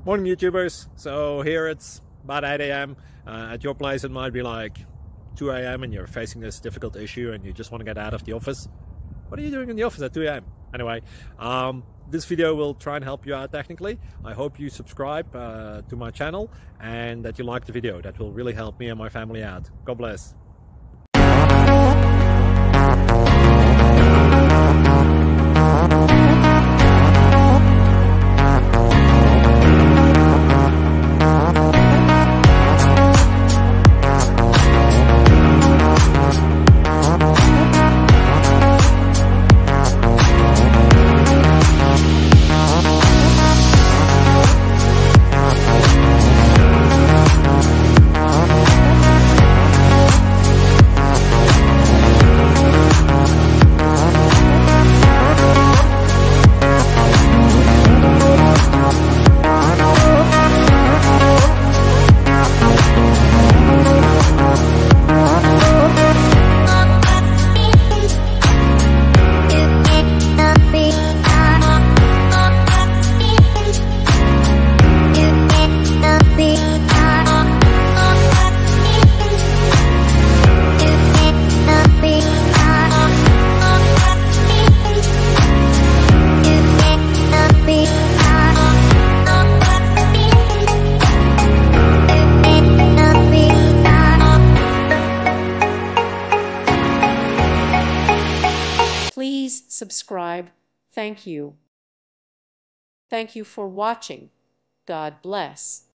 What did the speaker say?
Morning YouTubers. So here it's about 8 a.m. At your place it might be like 2 a.m. and you're facing this difficult issue and you just want to get out of the office. What are you doing in the office at 2 a.m.? Anyway, this video will try and help you out technically. I hope you subscribe to my channel and that you like the video. That will really help me and my family out. God bless. Please subscribe. Thank you. Thank you for watching. God bless.